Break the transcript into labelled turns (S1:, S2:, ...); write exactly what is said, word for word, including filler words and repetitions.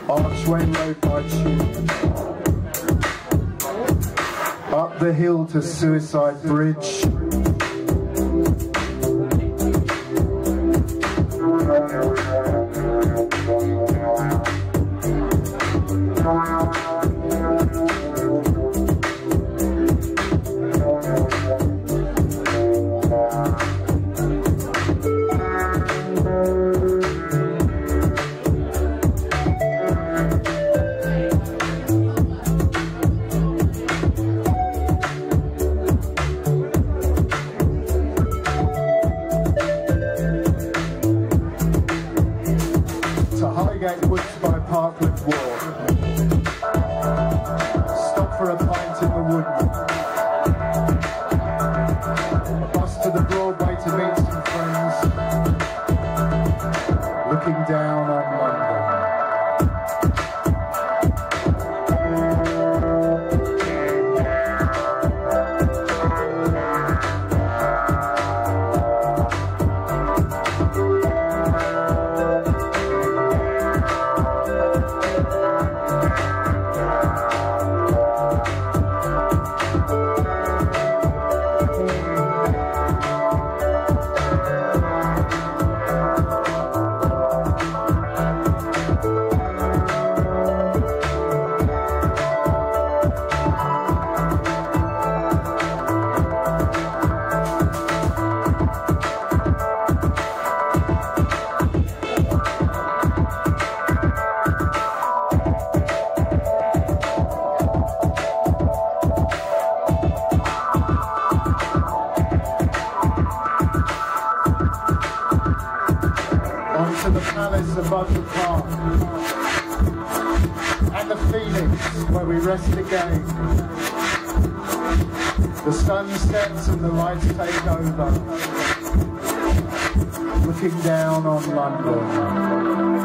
S1: Archway Road by Tube, up the hill to Suicide Bridge, Woods by Parkland Wharf. Stop for a pint in the Woodman. A bus to the Broadway to meet some friends. Looking down on London. To the palace above the park, and the Phoenix where we rest again. The sun sets and the lights take over, looking down on London.